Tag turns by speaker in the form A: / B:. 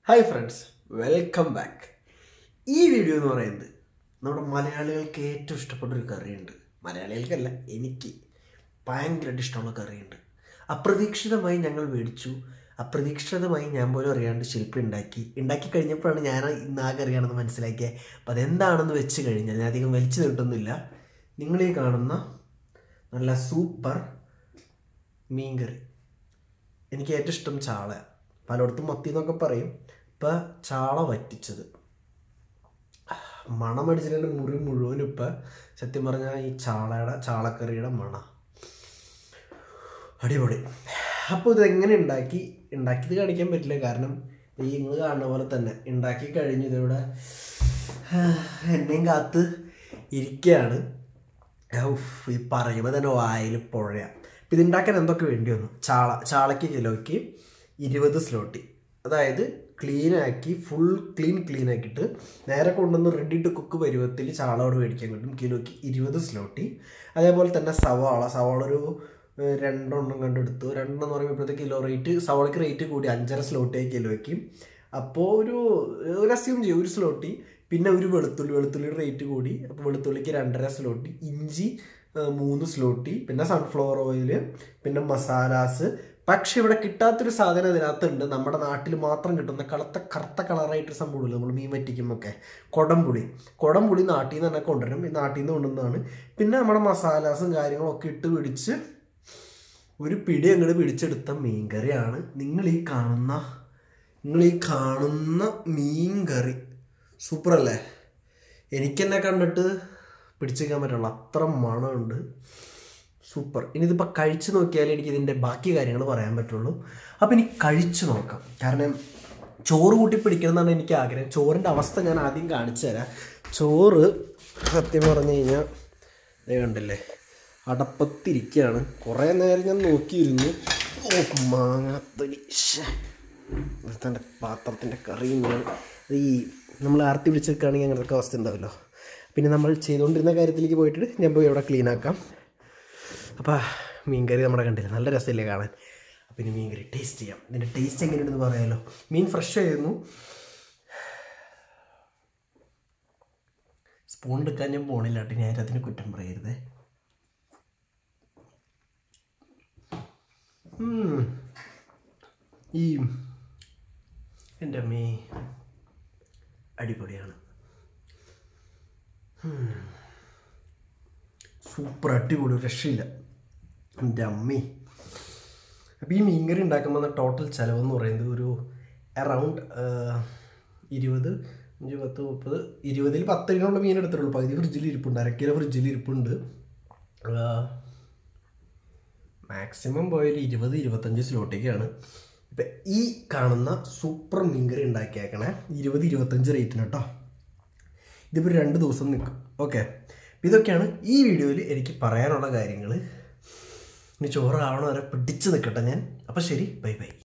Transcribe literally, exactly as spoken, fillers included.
A: Hi friends, welcome back. ഈ video എന്ന് പറയുന്നത് നമ്മുടെ മലയാളികൾക്ക് ഏറ്റവും ഇഷ്ടപ്പെട്ട ഒരു കറിയുണ്ട്. മലയാളികൾക്കല്ല, എനിക്ക് ഭയങ്കരമായിട്ട് ഇഷ്ടമുള്ള കറിയുണ്ട്. അപ്രതീക്ഷിതമായി ഞങ്ങൾ മേടിച്ചു. അപ്രതീക്ഷിതമായി ഞാൻ പോലും അറിയാണ്ട് ശില്പി ഉണ്ടാക്കി ഉണ്ടാക്കി കഴിഞ്ഞപ്പോഴാണ് ഞാൻ ഇന്ന് ആ കറിയാണെന്ന് മനസ്സിലാക്കിയത്. അപ്പം അതെന്താണെന്ന് വെച്ച് കഴിഞ്ഞാൽ ഞാൻ അധികം വലിച്ചു നീട്ടുന്നില്ല. നിങ്ങളീ കാണുന്ന നല്ല സൂപ്പർ മീൻകറി. എനിക്ക് ഏറ്റവും ഇഷ്ടം ചാള. പലയിടത്തും മത്തി എന്നൊക്കെ പറയും. ഇപ്പം ചാള വറ്റിച്ചത് മണം അടിച്ചിട്ട് മുറി മുഴുവനും ഇപ്പം സത്യം പറഞ്ഞാൽ ഈ ചാളയുടെ ചാളക്കറിയുടെ മണം അടിപൊളി. അപ്പോൾ ഇതെങ്ങനെ ഉണ്ടാക്കി ഉണ്ടാക്കിയത് കാണിക്കാൻ പറ്റില്ല, കാരണം ഈ നിങ്ങൾ കാണുന്ന പോലെ തന്നെ ഉണ്ടാക്കി കഴിഞ്ഞ് ഇതിവിടെ എന്നെയും കാത്ത് ഇരിക്കുകയാണ്. ഈ പറയുമ്പോൾ തന്നെ വായിൽ പുഴയാണ്. അപ്പം ഇതുണ്ടാക്കാൻ എന്തൊക്കെ വേണ്ടി വന്നു? ചാള ചാളയ്ക്ക് കിലോയ്ക്ക് ഇരുപത് സ്ലോട്ടി, അതായത് ക്ലീനാക്കി ഫുൾ ക്ലീൻ ക്ലീൻ ആക്കിയിട്ട് നേരെ കൊണ്ടുവന്ന് റെഡി ടു കുക്ക് പരുവത്തിൽ ചാളയോട് മേടിക്കാൻ കിട്ടും. കിലോയ്ക്ക് ഇരുപത് സ്ലോട്ടി. അതേപോലെ തന്നെ സവാള സവാള ഒരു രണ്ടെണ്ണം കണ്ടെടുത്തു. രണ്ടെണ്ണം പറയുമ്പോൾ ഇപ്പോഴത്തെ കിലോ റേറ്റ് സവാളയ്ക്ക് റേറ്റ് കൂടി അഞ്ചര സ്ലോട്ടിയായി കിലോയ്ക്ക്. അപ്പോൾ ഒരു ഒരു അസ്യൂം ചെയ്യും ഒരു സ്ലോട്ടി. പിന്നെ ഒരു വെളുത്തുള്ളി വെളുത്തുള്ളിയുടെ റേറ്റ് കൂടി, അപ്പോൾ വെളുത്തുള്ളിക്ക് രണ്ടര സ്ലോട്ടി. ഇഞ്ചി മൂന്ന് സ്ലോട്ടി. പിന്നെ സൺഫ്ലവർ ഓയിൽ, പിന്നെ മസാലാസ്. പക്ഷെ ഇവിടെ കിട്ടാത്തൊരു സാധനം ഇതിനകത്തുണ്ട്. നമ്മുടെ നാട്ടിൽ മാത്രം കിട്ടുന്ന കളത്ത കറുത്ത കളറായിട്ടൊരു സംഭവമില്ല, നമ്മൾ മീൻ വറ്റിക്കുമ്പോഴൊക്കെ. കുടംപുളി കുടംപുളി നാട്ടിൽ നിന്ന് തന്നെ കൊണ്ടുവരും. ഈ നാട്ടിൽ നിന്ന് കൊണ്ടുവന്നതാണ്. പിന്നെ നമ്മുടെ മസാലാസും കാര്യങ്ങളൊക്കെ ഇട്ട് പിടിച്ച് ഒരു പിടി അങ്ങോട്ട് പിടിച്ചെടുത്ത മീൻകറിയാണ് നിങ്ങൾ ഈ കാണുന്ന നിങ്ങൾ ഈ കാണുന്ന മീൻകറി. സൂപ്പറല്ലേ? എനിക്കെന്നെ കണ്ടിട്ട് പിടിച്ചേക്കാൻ പറ്റുള്ളൂ, അത്ര മണമുണ്ട്. സൂപ്പർ. ഇനി ഇതിപ്പോൾ കഴിച്ച് നോക്കിയാലേ എനിക്ക് ഇതിൻ്റെ ബാക്കി കാര്യങ്ങൾ പറയാൻ പറ്റുള്ളൂ. അപ്പോൾ ഇനി കഴിച്ച് നോക്കാം, കാരണം ചോറ് കൂട്ടി പിടിക്കണം എന്നാണ് എനിക്ക് ആഗ്രഹം. ചോറിൻ്റെ അവസ്ഥ ഞാൻ ആദ്യം കാണിച്ചു തരാം. ചോറ് സത്യം പറഞ്ഞു കഴിഞ്ഞാൽ ഇത് കണ്ടില്ലേ, അടപ്പത്തിരിക്കുകയാണ്. കുറേ നേരം ഞാൻ നോക്കിയിരുന്നു. ഓ മാങ്ങാത്തൊലി തൻ്റെ പാത്രത്തിൻ്റെ കറിയും ഈ നമ്മൾ ആർത്തി പിടിച്ചെടുക്കുകയാണെങ്കിൽ അങ്ങനത്തെ അവസ്ഥ ഉണ്ടാവുമല്ലോ. പിന്നെ നമ്മൾ ചെയ്തുകൊണ്ടിരുന്ന കാര്യത്തിലേക്ക് പോയിട്ട് ഞാൻ പോയി അവിടെ ക്ലീൻ ആക്കാം. അപ്പോൾ മീൻകറി നമ്മുടെ കണ്ടില്ല, നല്ല രസമില്ലേ കാണാൻ. അപ്പോൾ ഇനി മീൻകറി ടേസ്റ്റ് ചെയ്യാം. ഇതിൻ്റെ ടേസ്റ്റ് എങ്ങനെയുണ്ടെന്ന് പറയാമല്ലോ. മീൻ ഫ്രഷ് ആയിരുന്നു. സ്പൂൺ എടുക്കാൻ ഞാൻ പോണില്ല കേട്ടോ, ഞാൻ അതിന് കുറ്റം പറയരുതേ. ഈ എൻ്റെ അമ്മേ അടിപൊളിയാണ്. സൂപ്പർ അടിപൊളി, രക്ഷയില്ല എൻ്റെ അമ്മേ. അപ്പോൾ ഈ മീൻകറി ഉണ്ടാക്കുമ്പോൾ ടോട്ടൽ ചിലവെന്ന് പറയുന്നത് ഒരു അറൗണ്ട് ഇരുപത് അഞ്ച് പത്ത് മുപ്പത് ഇരുപതിൽ പത്ത് കിലോയുള്ള മീൻ എടുത്തിട്ടുള്ളൂ. പകുതി ഫ്രിഡ്ജിൽ ഇരിപ്പുണ്ട്, അര കിലോ ഫ്രിഡ്ജിൽ ഇരിപ്പുണ്ട്. മാക്സിമം പോയാൽ ഇരുപത് ഇരുപത്തഞ്ച് സ്ലോട്ടേക്കാണ്. ഇപ്പം ഈ കാണുന്ന സൂപ്പർ മീൻകറി ഉണ്ടാക്കിയേക്കണേ ഇരുപത് ഇരുപത്തഞ്ച് റേറ്റിന് കേട്ടോ. ഇതിപ്പോൾ രണ്ട് ദിവസം നിൽക്കും. ഓക്കെ, ഇതൊക്കെയാണ് ഈ വീഡിയോയിൽ എനിക്ക് പറയാനുള്ള കാര്യങ്ങൾ. ഇനി ചോറ് ആവണ വരെ പിടിച്ച് നിൽക്കട്ടെ ഞാൻ. അപ്പോൾ ശരി, ബൈ ബൈ.